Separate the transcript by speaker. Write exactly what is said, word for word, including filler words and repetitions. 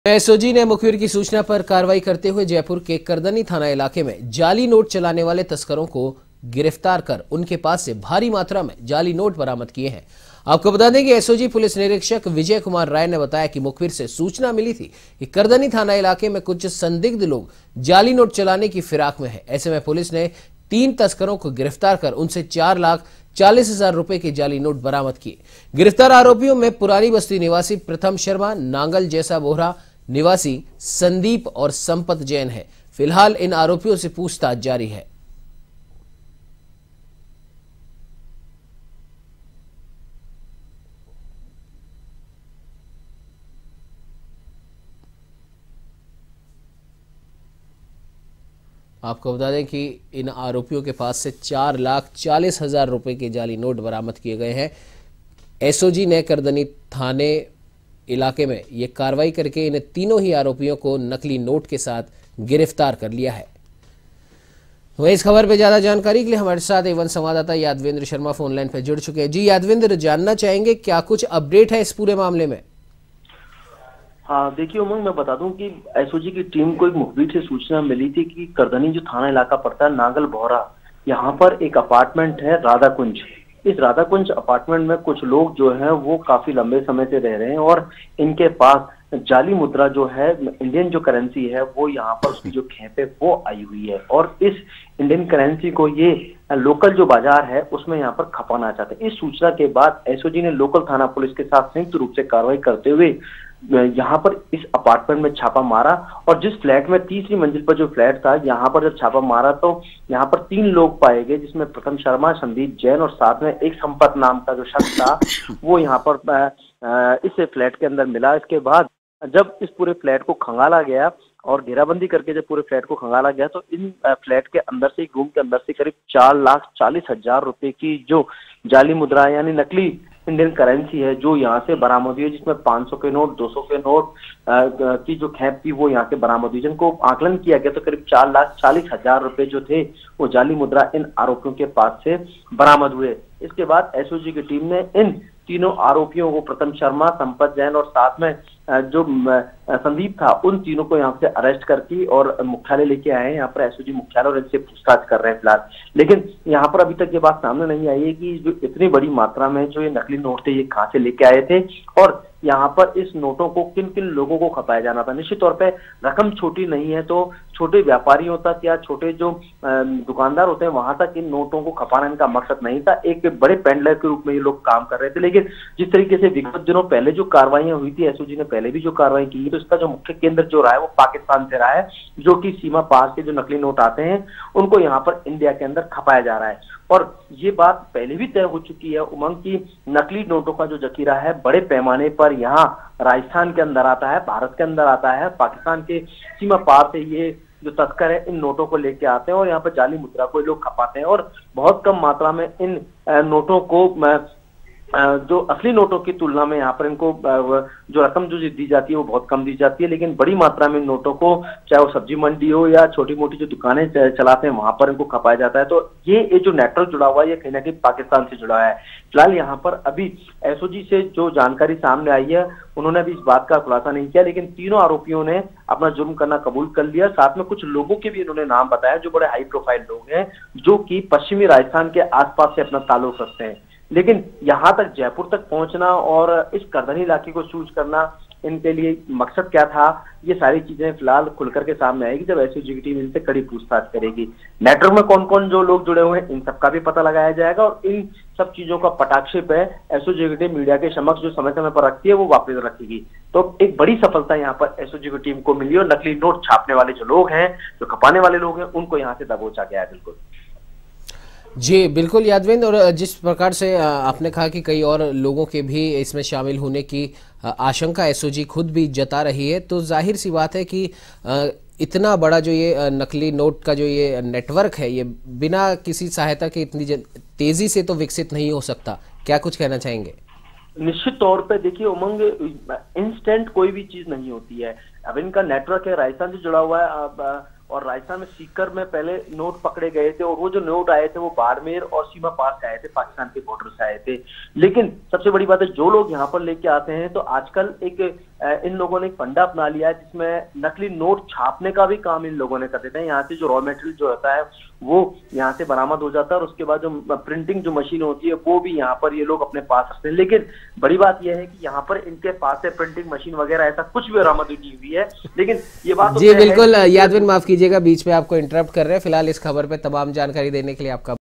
Speaker 1: SOG ने मुखबिर की सूचना पर कार्रवाई करते हुए जयपुर के करदनी थाना इलाके में जाली नोट चलाने वाले तस्करों को गिरफ्तार कर उनके पास से भारी मात्रा में जाली नोट बरामद किए हैं। आपको बता दें कि एसओजी पुलिस निरीक्षक विजय कुमार राय ने बताया कि मुखबिर से सूचना मिली थी कि करदनी थाना इलाके में कुछ संदिग्ध लोग जाली नोट चलाने की फिराक में है। ऐसे में पुलिस ने तीन तस्करों को गिरफ्तार कर उनसे चार लाख चालीस हजार रुपए के जाली नोट बरामद किए। गिरफ्तार आरोपियों में पुरानी बस्ती निवासी प्रथम शर्मा, नांगल जैसा बोहरा निवासी संदीप और संपत जैन है। फिलहाल इन आरोपियों से पूछताछ जारी है। आपको बता दें कि इन आरोपियों के पास से चार लाख चालीस हजार रुपए के जाली नोट बरामद किए गए हैं। एसओजी ने करदनी थाने इलाके में ये कार्रवाई करके इन तीनों ही आरोपियों को नकली नोट के साथ गिरफ्तार कर लिया है। वहीं इस खबर पर ज्यादा जानकारी के लिए हमारे साथ एवं संवाददाता यादवेंद्र शर्मा फोन लाइन पर जुड़ चुके हैं। जी यादवेंद्र, जानना चाहेंगे क्या कुछ अपडेट है इस पूरे मामले में?
Speaker 2: हाँ देखिए उमंग, मैं बता दूं कि एसओजी की टीम को एक मुखबिर से सूचना मिली थी कि करदनी जो थाना इलाका पड़ता है नांगल बोहरा, यहाँ पर एक अपार्टमेंट है राधा कुंज। इस राधा कुंज अपार्टमेंट में कुछ लोग जो हैं वो काफी लंबे समय से रह रहे हैं और इनके पास जाली मुद्रा जो है, इंडियन जो करेंसी है वो यहाँ पर उसकी जो खेप है वो आई हुई है और इस इंडियन करेंसी को ये लोकल जो बाजार है उसमें यहाँ पर खपाना चाहते हैं। इस सूचना के बाद एसओजी ने लोकल थाना पुलिस के साथ संयुक्त रूप से कार्रवाई करते हुए यहाँ पर इस अपार्टमेंट में छापा मारा और जिस फ्लैट में तीसरी मंजिल पर जो फ्लैट था, यहाँ पर जब छापा मारा तो यहाँ पर तीन लोग पाए गए, जिसमें प्रथम शर्मा, संदीप जैन और साथ में एक संपत नाम का जो शख्स था वो यहाँ पर इस फ्लैट के अंदर मिला। इसके बाद जब इस पूरे फ्लैट को खंगाला गया और घेराबंदी करके जब पूरे फ्लैट को खंगाला गया तो इन फ्लैट के अंदर से, रूम के अंदर से करीब चार लाख चालीस हजार रुपए की जो जाली मुद्रा यानी नकली इंडियन करेंसी है जो यहाँ से बरामद हुई है, जिसमें पाँच सौ के नोट, दो सौ के नोट की जो खेप थी वो यहाँ से बरामद हुई, जिनको आकलन किया गया तो करीब चार लाख चालीस हजार रुपए जो थे वो जाली मुद्रा इन आरोपियों के पास से बरामद हुए। इसके बाद एसओजी की टीम ने इन तीनों आरोपियों को, प्रथम शर्मा, संपत जैन और साथ में जो संदीप था, उन तीनों को यहाँ से अरेस्ट करके और मुख्यालय लेके आए हैं। यहाँ पर एसओजी मुख्यालय और इनसे पूछताछ कर रहे हैं फिलहाल। लेकिन यहाँ पर अभी तक ये बात सामने नहीं आई है कि जो इतनी बड़ी मात्रा में जो ये नकली नोट थे ये कहाँ से लेके आए थे और यहाँ पर इस नोटों को किन किन लोगों को खपाया जाना था। निश्चित तौर पे रकम छोटी नहीं है, तो छोटे व्यापारियों तक या छोटे जो दुकानदार होते हैं वहां तक इन नोटों को खपाना इनका मकसद नहीं था। एक बड़े पेंडलर के रूप में ये लोग काम कर रहे थे। लेकिन जिस तरीके से विगत दिनों पहले जो कार्रवाइयां हुई थी, एसओजी ने पहले भी जो कार्रवाई की, तो इसका जो मुख्य केंद्र जो रहा है वो पाकिस्तान से रहा है, जो कि सीमा पार से जो नकली नोट आते हैं उनको यहाँ पर इंडिया के अंदर खपाया जा रहा है। और ये बात पहले भी तय हो चुकी है उमंग की नकली नोटों का जो जखीरा है बड़े पैमाने पर यहाँ राजस्थान के अंदर आता है, भारत के अंदर आता है, पाकिस्तान के सीमा पार से ये जो तस्कर है इन नोटों को लेके आते हैं और यहाँ पर जाली मुद्रा को लोग खपाते हैं और बहुत कम मात्रा में इन नोटों को जो असली नोटों की तुलना में यहाँ पर इनको जो रकम जो दी जाती है वो बहुत कम दी जाती है। लेकिन बड़ी मात्रा में नोटों को, चाहे वो सब्जी मंडी हो या छोटी मोटी जो दुकानें चलाते हैं वहां पर इनको खपाया जाता है। तो ये ये जो नेटवर्क जुड़ा हुआ है ये कहीं ना कहीं पाकिस्तान से जुड़ा है। फिलहाल यहाँ पर अभी एसओजी से जो जानकारी सामने आई है उन्होंने अभी इस बात का खुलासा नहीं किया, लेकिन तीनों आरोपियों ने अपना जुर्म करना कबूल कर लिया। साथ में कुछ लोगों के भी इन्होंने नाम बताया जो बड़े हाई प्रोफाइल लोग हैं, जो कि पश्चिमी राजस्थान के आसपास से अपना ताल्लुक रखते हैं। लेकिन यहाँ तक जयपुर तक पहुंचना और इस करदनी इलाके को चूज करना, इनके लिए मकसद क्या था, ये सारी चीजें फिलहाल खुल करके सामने आएगी जब एसओजी की टीम इनसे कड़ी पूछताछ करेगी। नेटवर्क में कौन कौन जो लोग जुड़े हुए हैं इन सबका भी पता लगाया जाएगा और इन सब चीजों का पटाक्षेप है एसओजी की टीम मीडिया के समक्ष जो समय समय पर रखती है वो वापस रखेगी। तो एक बड़ी सफलता यहाँ पर एसओजी की टीम को मिली और नकली नोट छापने वाले जो लोग हैं, जो खपाने वाले लोग हैं, उनको यहाँ से दबोचा गया है। बिल्कुल
Speaker 1: जी बिल्कुल यादवेंद्र, और जिस प्रकार से आपने कहा कि कई और लोगों के भी इसमें शामिल होने की आशंका एसओजी खुद भी जता रही है, तो जाहिर सी बात है कि इतना बड़ा जो ये नकली नोट का जो ये नेटवर्क है ये बिना किसी सहायता के इतनी तेजी से तो विकसित नहीं हो सकता। क्या कुछ कहना चाहेंगे?
Speaker 2: निश्चित तौर पे देखिए उमंग, इंस्टेंट कोई भी चीज नहीं होती है। अब इनका नेटवर्क है, राजस्थान से जुड़ा हुआ है और राजस्थान में सीकर में पहले नोट पकड़े गए थे और वो जो नोट आए थे वो बाड़मेर और सीमा पार से आए थे, पाकिस्तान के बॉर्डर से आए थे। लेकिन सबसे बड़ी बात है जो लोग यहाँ पर लेके आते हैं तो आजकल एक इन लोगों ने एक फंडा अपना लिया है जिसमें नकली नोट छापने का भी काम इन लोगों ने कर देते हैं। यहाँ से जो रॉ मटेरियल जो होता है वो यहाँ से बरामद हो जाता है और उसके बाद जो प्रिंटिंग जो मशीन होती है वो भी यहाँ पर ये लोग अपने पास रखते हैं। लेकिन बड़ी बात यह है कि यहाँ पर इनके पास से प्रिंटिंग मशीन वगैरह ऐसा कुछ भी बरामद नहीं हुई है। लेकिन ये बात
Speaker 1: जी बिल्कुल यादविन, माफ कीजिएगा बीच में आपको इंटरप्ट कर रहे हैं। फिलहाल इस खबर पे तमाम जानकारी देने के लिए आपका